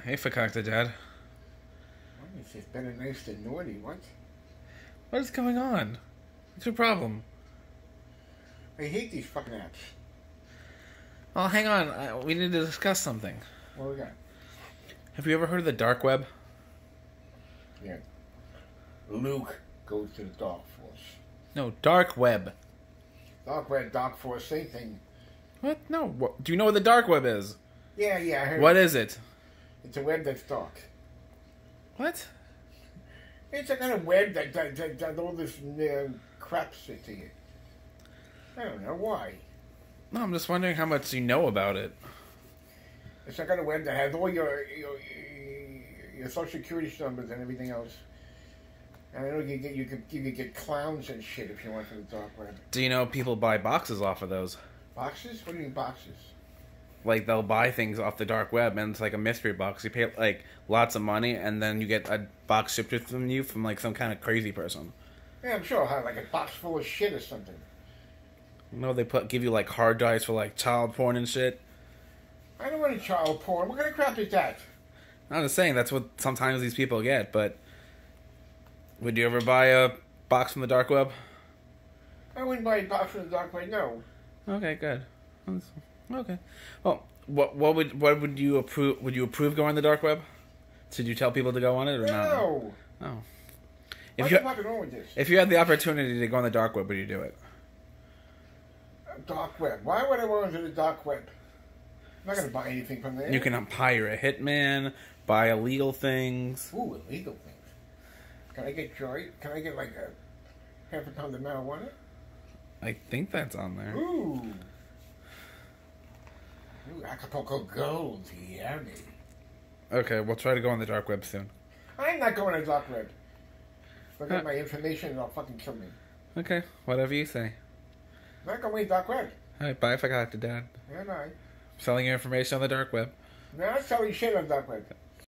Hey, Fakakda, Dad. It's just better nice than naughty. What? What is going on? What's your problem? I hate these fucking apps. Oh, hang on. We need to discuss something. What we got? Have you ever heard of the dark web? Yeah. Luke goes to the Dark Force. No, dark web. Dark Web, Dark Force, same thing. What? No. Do you know what the dark web is? Yeah, I heard. What is it? It's a web that's dark. What? It's a kind of web that all this crap shit to you. I don't know why. No, I'm just wondering how much you know about it. It's a kind of web that has all your social security numbers and everything else. And I know you could get clowns and shit if you want for the dark web. Do you know people buy boxes off of those? Boxes? What do you mean boxes? Like, they'll buy things off the dark web, and it's like a mystery box. You pay, like, lots of money, and then you get a box shipped from you from, like, some kind of crazy person. Yeah, I'm sure I'll have, like, a box full of shit or something. You know, they give you, like, hard drives for, like, child porn and shit. I don't want any child porn. What kind of crap is that? I'm just saying, that's what sometimes these people get, but... Would you ever buy a box from the dark web? I wouldn't buy a box from the dark web, no. Okay, good. Okay. Well, what would you approve? Would you approve going on the dark web? Should you tell people to go on it or not? No. Oh. What's the fucking wrong with this? If you had the opportunity to go on the dark web, would you do it? Dark web. Why would I go into the dark web? I'm not going to buy anything from there. You can hire a hitman, buy illegal things. Ooh, illegal things. Can I get joy? Can I get like a half a pound of marijuana? I think that's on there. Ooh, Acapulco Gold, yummy. Okay, we'll try to go on the dark web soon. I'm not going to the dark web. Look at my information and I'll fucking kill me. Okay, whatever you say. I'm not going to the dark web. Alright, bye if I got to, Dad. Yeah, no. Selling your information on the dark web. No, I'm not selling shit on the dark web.